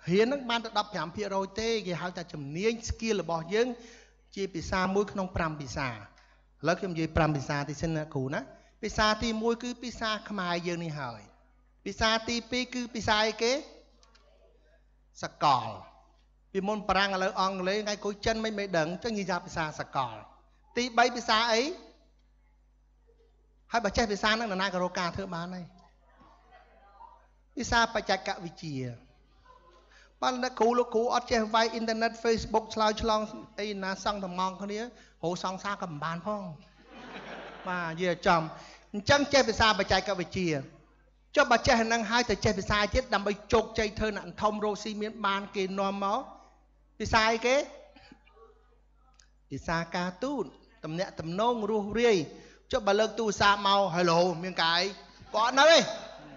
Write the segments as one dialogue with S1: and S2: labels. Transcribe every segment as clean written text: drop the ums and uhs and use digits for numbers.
S1: រៀននឹងបានទៅ15%ទេគេហៅថាជំនាញ skill របស់យើងជាភាសាមួយក្នុង5ភាសាឥឡូវខ្ញុំនិយាយ5ភាសាទីសិនណាគ្រូណាភាសាទី1គឺភាសាខ្មែរយើងនេះហើយភាសាទី2គឺភាសាអីគេសកលពីមុនប្រាំងឥឡូវអង់គ្លេសថ្ងៃគួយចិនមិនដឹងចឹងនិយាយភាសាសកលទី3ភាសាអីហើយបើចេះភាសាហ្នឹងនរណាក៏រកការធ្វើបានហើយភាសាបច្ចេកវិទ្យាបានតែគ្រូលោកគ្រូអត់ចេះវាយអ៊ីនធឺណិត Facebook ឆ្លើយឆ្លងអីណាសង់តំងគ្នាហៅសង្សារក៏មិនបានផងបាទនិយាយចំអញ្ចឹងចេះភាសាបច្ចេកវិទ្យាចុះបើចេះហ្នឹងហើយទៅចេះភាសាទៀតដើម្បីជោគជ័យធ្វើអ្នកធំរស់ស៊ីមានបានគេនាំមកភាសាអីគេភាសាការទូតតំណាក់តំណងរស់រាយចុះបើលើកទូរស័ព្ទមក Hello មានកាយក៏អត់នៅទេ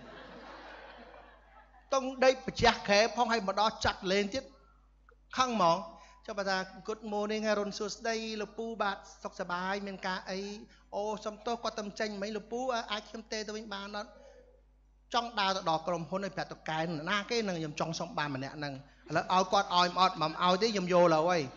S1: តុងដេកប្រជះក្រែផងឲ្យម្ដងចាត់លេងទៀតខឹងហ្មងចុះបើថា Good morning រុនសួស្ដីលោកពូបាទសុខសប្បាយមានការអីអូសុំទោសគាត់ទៅចេញមិញលោកពូអាចខ្ញុំទេទៅវិញបានអត់ចង់ដើរទៅដល់ក្រុមហ៊ុនឲ្យប្រាប់តកែណាគេនឹងខ្ញុំចង់សុំបានម្នាក់ហ្នឹងឥឡូវឲ្យគាត់ឲ្យអត់មិនឲ្យទេខ្ញុំយកលើហើយ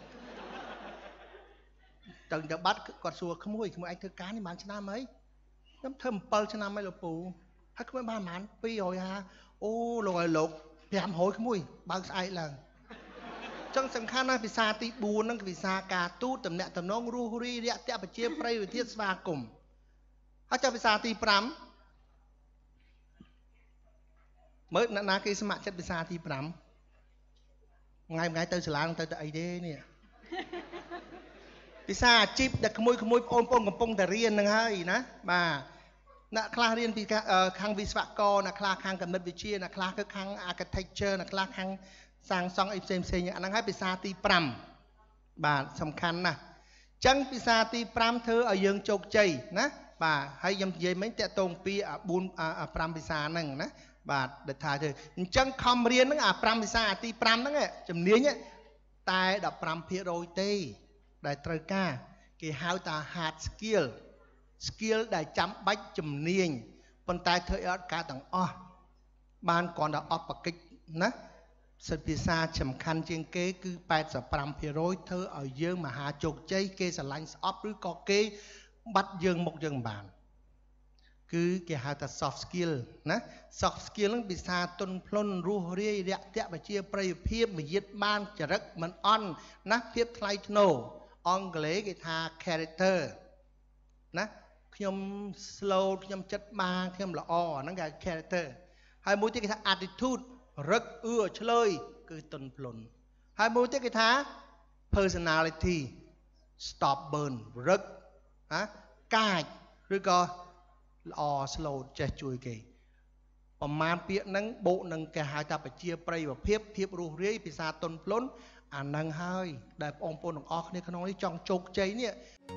S1: ទៅបាត់គាត់សួរក្មួយឯងធ្វើការនេះបានឆ្នាំអីខ្ញុំធ្វើ7ឆ្នាំហើយលោកពូហើយក្មួយបានប្រហែល250អូលោកឲ្យលោក500ក្មួយបើកស្អែកឡើងចឹងសំខាន់ណាស់ភាសាទី4ហ្នឹងគឺភាសាការទូតតំណាក់តំណងរស់រីរាក់ទាក់ប្រជាប្រិយវិធានស្វាគមន៍ហើយចុះភាសាទី5មើលអ្នកណាគេស្ម័គ្រចិត្តភាសាទី5ថ្ងៃទៅសាលាទៅអីទេនេះភាសាអាជីពដែលក្មួយបងប្អូនកំពុងតែរៀនហ្នឹងហើយណាបាទអ្នកខ្លះរៀនពីខាងវិស្វករអ្នកខ្លះខាងគណិតវិទ្យាអ្នកខ្លះគឺខាង architecture អ្នកខ្លះខាងសាងសង់អីផ្សេងអាហ្នឹងហើយភាសាទី5បាទសំខាន់ណាស់អញ្ចឹងភាសាទី5ធ្វើឲ្យយើងជោគជ័យណាបាទហើយខ្ញុំនិយាយមិញតកតងពី5ភាសាហ្នឹងណាបាទដែលថាធ្វើអញ្ចឹងខំរៀនហ្នឹង5ភាសាទី5ហ្នឹងជំនាញតែ15%ទេដែលត្រូវការគេហៅថា hard skill ដែលចាំបាច់ជំនាញប៉ុន្តែធ្វើឲ្យអត់ការទាំងអស់បានគ្រាន់តែអបបកិច្ចណាសិទ្ធិភាសាសំខាន់ជាងគេគឺ85%ធ្វើឲ្យយើងមហាជោគជ័យគេស្រឡាញ់ស្អប់ឬក៏គេបាត់យើងមុខយើងបានគឺគេហៅថា soft skill ណា soft skill ហ្នឹងភាសាទន់ភ្លន់រស់រាយរាក់ទាក់ប្រជាប្រិយភាពមយាទបានចរិតមិនអន់ណាភាពថ្លៃថ្នូរអង់គ្លេសគេថា character ណាខ្ញុំ slow ខ្ញុំចិត្តបានខ្ញុំល្អហ្នឹងគេ character ហើយមួយទៀតគេថា attitude រឹកឆ្លើយគឺទន់ភ្លន់ហើយមួយទៀតគេថា personality stubborn រឹកណាកាចឬក៏ល្អ slow ចេះជួយគេប្រមាណពាក្យហ្នឹងបូកនឹងគេហៅថាប្រជាប្រិយភាពរស់រាយភាសាទន់ភ្លន់អាហ្នឹងហើយដែលបងប្អូនទាំងអស់គ្នាក្នុងនេះចង់ជោគជ័យនេះ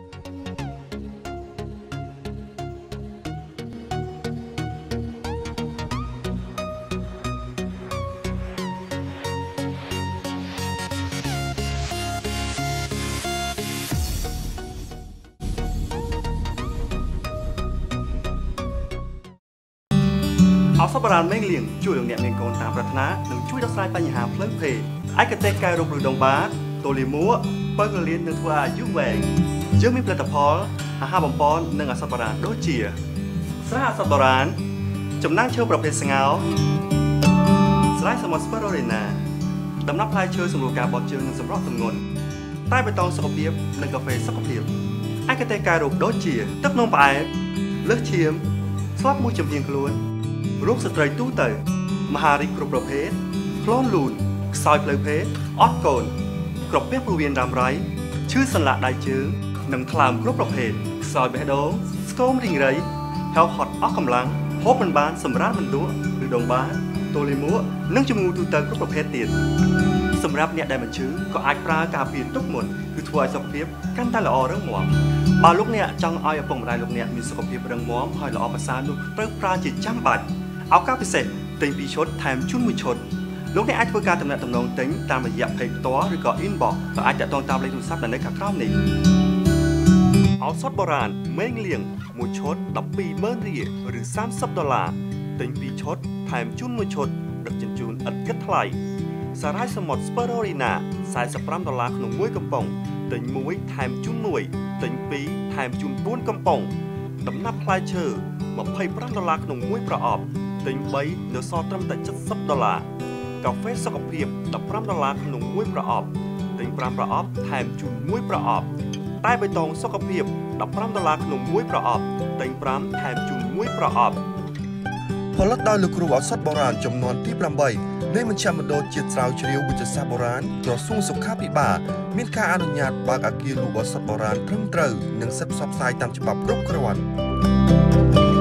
S2: ឱសថបុរាណមេងលៀងជួយលោកអ្នកមានកូនតាមប្រាថ្នានិងជួយដោះស្រាយបញ្ហាផ្លូវភេទឯកទេសកែរោគឬដងបាតូលីមួបើកលៀននឹងធ្វើអាយុវែងយើងមានផលិតផលអាហារបំពន់និងឱសថបុរាណដូចជាស្រាឱសថបុរាណចំណាំងឈើប្រភេទស្ងោរស្រាសមុទ្រ spirulina ដំណាប់ផ្លែឈើសម្រួលការបត់ជើងនិងសម្រស់ទម្ងន់តែបេតុងសុខភាពនិងកាហ្វេសុខភាពឯកទេសកែរោគដូចជាទឹកនំផ្អែមលើសឈាមស្លាប់មួយចំហៀងខ្លួនរោគស្ត្រីទូទៅមហារីកគ្រប់ប្រភេទក្លូនលូនខ្សោយផ្លូវភេទអត់កូនក្រពះពោះវៀនរ៉ាំរ៉ៃឈឺសន្លាក់ដៃជើងនិងថ្លើមគ្រប់ប្រភេទខ្សោយបេះដូងស្គមរីងរៃហៅហត់អស់កម្លាំងហូបមិនបានសម្រាលមិនលក់ឬដងបានតូលីមួនិងជំងឺទូទៅគ្រប់ប្រភេទទៀតសម្រាប់អ្នកដែលមិនឈឺក៏អាចប្រើការពារទុកមុនគឺធ្វើឲ្យសុខភាពកាន់តែល្អរឹងមាំបើលោកអ្នកចង់ឲ្យឪពុកម្ដាយលោកអ្នកមានសុខភាពរឹងមាំហើយល្អប្រសើរនោះត្រូវប្រើជាចាំបាច់ឱកាសពិសេសទិញ2ឈុតថែមជូន1ឈុតលោកអ្នកអាចធ្វើការទំនាក់ទំនងទិញតាមរយៈ page ផ្ទាល់ឬក៏ inbox ក៏អាចតាក់ទងតាមលេខទូរស័ព្ទដែលនៅខាងក្រោមនេះឱសថបុរាណមេងលៀង1ឈុត120,000រៀលឬ$30ទិញ2ឈុតថែមជូន1ឈុតដឹកជញ្ជូនឥតគិតថ្លៃសារ៉ាយសមុទ្រ spirulina 45ដុល្លារក្នុងមួយកំប៉ុងទិញ1ថែមជូន1ទិញ2ថែមជូន4កំប៉ុងដំណាប់ផ្លែឈើ25ដុល្លារក្នុងមួយប្រអប់ទិញ3នៅសល់ត្រឹមតែ70ដុល្លារកាហ្វេសុខភាព15ដុល្លារក្នុងមួយប្រអប់ទិញ5ប្រអប់ថែមជូន1ប្រអប់តែបៃតងសុខភាព15ដុល្លារក្នុងមួយប្រអប់ទិញ5ថែមជូន1ប្រអប់ផលិតដោយលោកគ្រូឱសថបុរាណចំនួនទី8នៃមជ្ឈមណ្ឌលជាតិស្រាវជ្រាវវិទ្យាសាស្ត្របុរាណក្រសួងសុខាភិបាលមានការអនុញ្ញាតបើកអគារលក់ឱសថបុរាណត្រឹមត្រូវនិងសិទ្ធិផ្សព្វផ្សាយតាមច្បាប់គ្រប់គ្រាន់